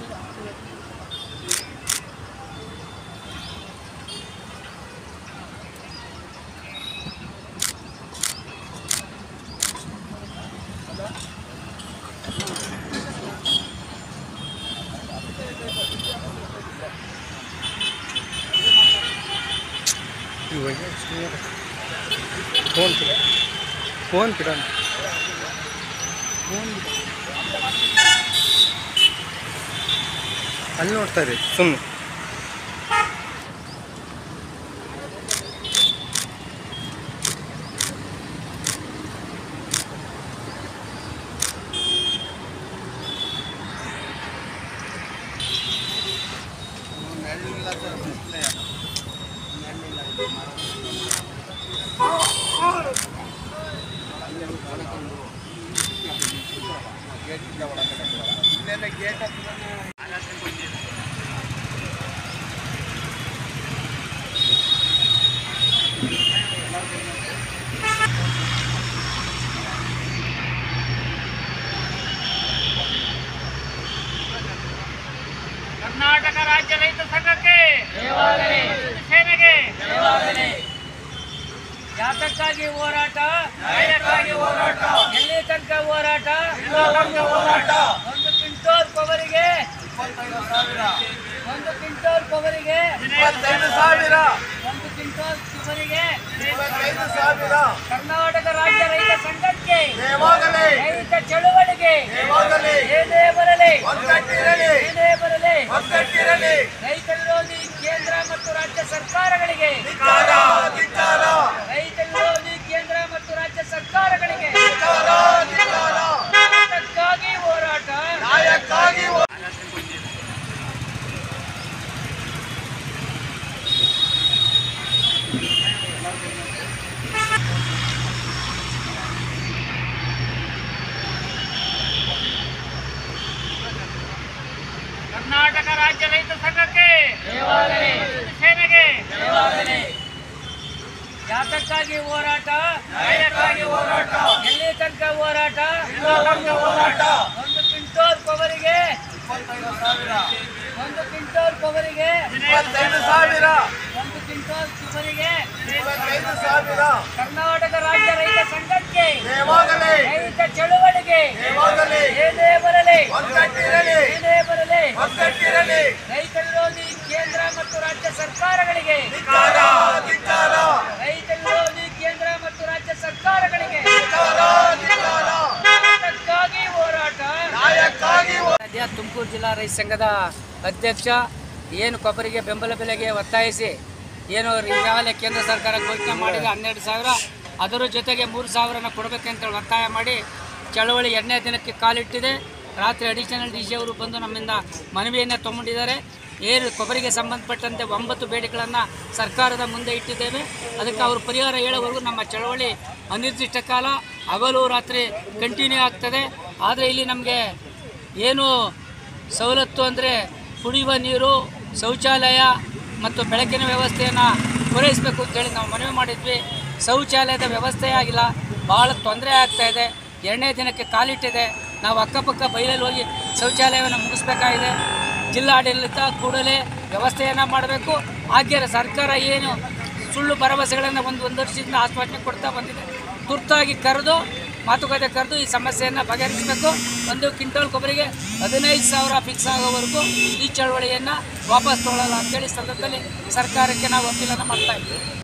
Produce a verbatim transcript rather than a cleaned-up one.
Phone किड़ा phone किड़ा phone ಅಲ್ಲಿ ನೋಡ್ತಾರೆ ಸುಮ್ಮನೆ ಕರ್ನಾಟಕ ರಾಜ್ಯ ರೈತ ಸಂಘಕ್ಕೆ ಸೇನೆಗೆ ಯಾತಕ್ಕಾಗಿ ಹೋರಾಟ, ಹೋರಾಟ ಎಲ್ಲಿ ತನಕ ಹೋರಾಟ, ಹೋರಾಟ ಒಂದು ಕ್ವಿಂಟೋಲ್ ಕೊಬ್ಬರಿಗೆ ಒಂದು ಕ್ವಿಂಟೋಲ್ ಕೊಬ್ಬರಿಗೆ ಸಾವಿರ ಒಂದು ಕ್ವಿಂಟೋಲ್ ಕೊಬ್ಬರಿಗೆ ಸಾವಿರ ಕರ್ನಾಟಕ ರಾಜ್ಯ ರೈತ ಸಂಘಕ್ಕೆ ದೇವಾಗಲೇ ರೈತ ಚಳುವಳಿಗೆ ದೇವಾಗಲೇ ಏನೇ ಬರಲಿ ಒಗ್ಗಟ್ಟಿರಲಿ ಏನೇ ಬರಲಿ ಒಗ್ಗಟ್ಟಿರಲಿ ರೈತ ವಿರೋಧಿ ಕೇಂದ್ರ ಮತ್ತು ರಾಜ್ಯ ಸರ್ಕಾರಗಳಿಗೆ ಧಿಕ್ಕಾರ ಧಿಕ್ಕಾರ ರೈತ ವಿರೋಧಿ ಕೇಂದ್ರ ಮತ್ತು ರಾಜ್ಯ ಸರ್ಕಾರಗಳಿಗೆ ಧಿಕ್ಕಾರ ಧಿಕ್ಕಾರ ನ್ಯಾಯಕ್ಕಾಗಿ ಹೋರಾಟ ನ್ಯಾಯಕ್ಕಾಗಿ ಕರ್ನಾಟಕ ರಾಜ್ಯ ರೈತ ಸಂಘಕ್ಕೆ ಸೇನೆಗೆ ಯಾತಕ್ಕಾಗಿ ಹೋರಾಟ, ಹೋರಾಟ ಎಲ್ಲಿ ತನಕ ಹೋರಾಟ, ಹೋರಾಟ ಒಂದು ಕ್ವಿಂಟೋಲ್ ಕೊಬ್ಬರಿಗೆ ಸಾವಿರ ಒಂದು ಕ್ವಿಂಟೋಲ್ ಕೊಬ್ಬರಿಗೆ ಇಪ್ಪತ್ತೈದು ಸಾವಿರ ಒಂದು ಕ್ವಿಂಟೋಲ್ ಕೊಬ್ಬರಿಗೆ ಇಪ್ಪತ್ತೈದು ಸಾವಿರ ಕರ್ನಾಟಕ ರಾಜ್ಯ ರೈತ ಸಂಘಕ್ಕೆ ದೇವಾಗಲೇ ರೈತ ಚಳುವಳಿಗೆ ದೇವಾಗಲೇ ಏನೇ ಬರಲಿ ಒಗ್ಗಟ್ಟಿರಲಿ ಏನೇ ಬರಲಿ ಒಗ್ಗಟ್ಟಿರಲಿ ರೈತ ವಿರೋಧಿ ಕೇಂದ್ರ ಮತ್ತು ರಾಜ್ಯ ಸರ್ಕಾರಗಳಿಗೆ ಧಿಕ್ಕಾರ ಧಿಕ್ಕಾರ ರೈತ ವಿರೋಧಿ ಕೇಂದ್ರ ಮತ್ತು ರಾಜ್ಯ ಸರ್ಕಾರಗಳಿಗೆ ಧಿಕ್ಕಾರ ಧಿಕ್ಕಾರ ನ್ಯಾಯಕ್ಕಾಗಿ ಹೋರಾಟ ನ್ಯಾಯಕ್ಕಾಗಿ ಸದ್ಯ ತುಮಕೂರು ಜಿಲ್ಲಾ ರೈತ ಸಂಘದ ಅಧ್ಯಕ್ಷ ಏನು ಕೊಬ್ಬರಿಗೆ ಬೆಂಬಲ ಬೆಲೆಗೆ ಒತ್ತಾಯಿಸಿ ಏನು ಈಗಾಗಲೇ ಕೇಂದ್ರ ಸರ್ಕಾರ ಘೋಷಣೆ ಮಾಡಿದೆ ಹನ್ನೆರಡು ಸಾವಿರ ಅದರ ಜೊತೆಗೆ ಮೂರು ಸಾವಿರನ ಕೊಡಬೇಕಂತೇಳಿ ಒತ್ತಾಯ ಮಾಡಿ ಚಳವಳಿ ಎರಡನೇ ದಿನಕ್ಕೆ ಕಾಲಿಟ್ಟಿದೆ. ರಾತ್ರಿ ಅಡಿಷನಲ್ ಡಿ ಸಿ ಅವರು ಬಂದು ನಮ್ಮಿಂದ ಮನವಿಯನ್ನು ತಗೊಂಡಿದ್ದಾರೆ. ಏನು ಕೊಬ್ಬರಿಗೆ ಸಂಬಂಧಪಟ್ಟಂತೆ ಒಂಬತ್ತು ಬೇಡಿಕೆಗಳನ್ನು ಸರ್ಕಾರದ ಮುಂದೆ ಇಟ್ಟಿದ್ದೇವೆ. ಅದಕ್ಕೆ ಅವರು ಪರಿಹಾರ ಹೇಳೋವರೆಗೂ ನಮ್ಮ ಚಳವಳಿ ಅನಿರ್ದಿಷ್ಟ ಕಾಲ ಹಗಲು ರಾತ್ರಿ ಕಂಟಿನ್ಯೂ ಆಗ್ತದೆ. ಆದರೆ ಇಲ್ಲಿ ನಮಗೆ ಏನು ಸವಲತ್ತು ಅಂದರೆ ಕುಡಿಯುವ ನೀರು, ಶೌಚಾಲಯ ಮತ್ತು ಬೆಳಕಿನ ವ್ಯವಸ್ಥೆಯನ್ನು ಪೂರೈಸಬೇಕು ಅಂತೇಳಿ ನಾವು ಮನವಿ ಮಾಡಿದ್ವಿ. ಶೌಚಾಲಯದ ವ್ಯವಸ್ಥೆ ಆಗಿಲ್ಲ, ಭಾಳ ತೊಂದರೆ ಆಗ್ತಾಯಿದೆ. ಎರಡನೇ ದಿನಕ್ಕೆ ಕಾಲಿಟ್ಟಿದೆ. ನಾವು ಅಕ್ಕಪಕ್ಕ ಬೈಲಲ್ಲಿ ಹೋಗಿ ಶೌಚಾಲಯವನ್ನು ಮುಗಿಸ್ಬೇಕಾಗಿದೆ. ಜಿಲ್ಲಾಡಳಿತ ಕೂಡಲೇ ವ್ಯವಸ್ಥೆಯನ್ನು ಮಾಡಬೇಕು. ಹಾಗೆ ಸರ್ಕಾರ ಏನು ಸುಳ್ಳು ಭರವಸೆಗಳನ್ನು ಒಂದು ಒಂದು ವರ್ಷದಿಂದ ಆಶ್ವಾಸನೆ ಕೊಡ್ತಾ ಬಂದಿದೆ. ತುರ್ತಾಗಿ ಕರೆದು ಮಾತುಕತೆ ಕರೆದು ಈ ಸಮಸ್ಯೆಯನ್ನು ಬಗೆಹರಿಸಬೇಕು. ಒಂದು ಕ್ವಿಂಟಲ್ ಕೊಬ್ಬರಿಗೆ ಹದಿನೈದು ಸಾವಿರ ಫಿಕ್ಸ್ ಆಗೋವರೆಗೂ ಈ ಚಳವಳಿಯನ್ನು ವಾಪಸ್ ತೊಗೊಳ್ಳಲ್ಲ ಅಂತೇಳಿ ಸಂದರ್ಭದಲ್ಲಿ ಸರ್ಕಾರಕ್ಕೆ ನಾವು ಅಪೀಲನ್ನು ಮಾಡ್ತಾ ಇದ್ದೀವಿ.